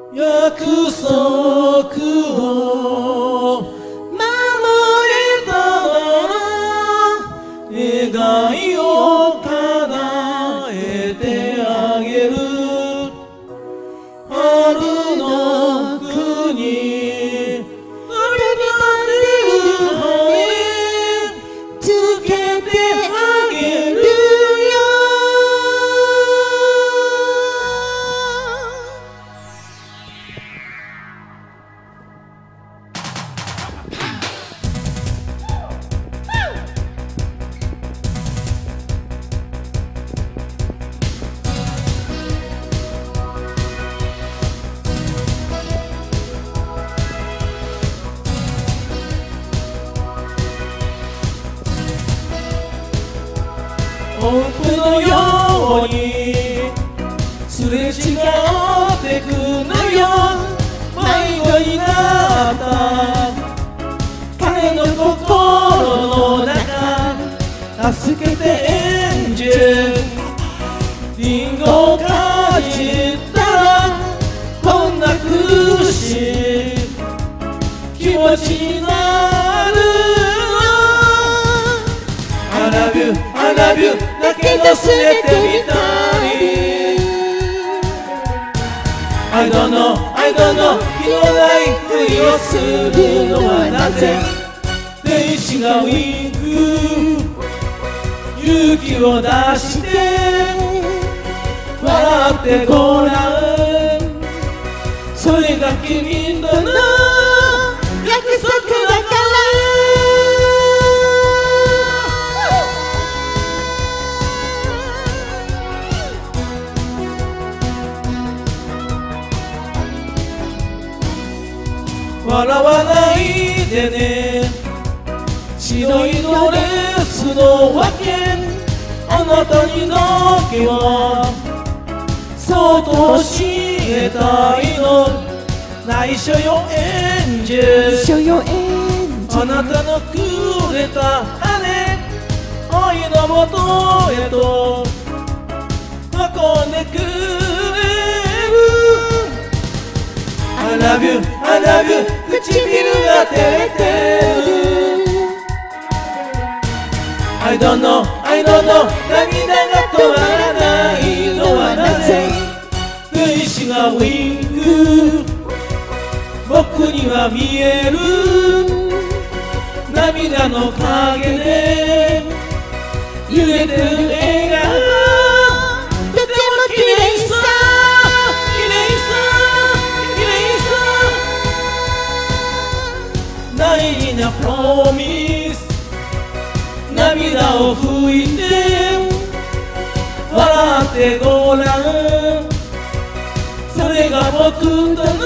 約束を守れたなら願いを叶えてあげる。春の国つけてあげるよ。音符のようにすれ違ってくのよ。迷子になった彼の心の中、助けてエンジェル。リンゴをかじったらこんな苦しい気持ちになる。I love you, I love you だけど拗ねてみたい。I don't know, I don't know 気のないふりをするのはなぜ。天使がウィンク勇気を出して笑ってごらん。それが君との約束だから。笑わないでね白いドレスのわけ。あなたにだけはそうと教えたいの。内緒よエンジェル。あなたのくれた羽愛のもとへと運んでくれる。I love you, I love you 唇が照れてる。I don't know, I don't know 涙が止まらないのはなぜ。天使がウィンク僕には見える。涙の影で揺れてる笑顔とても綺麗さ。大事なプロミス涙を拭いて笑ってごらん。それが僕との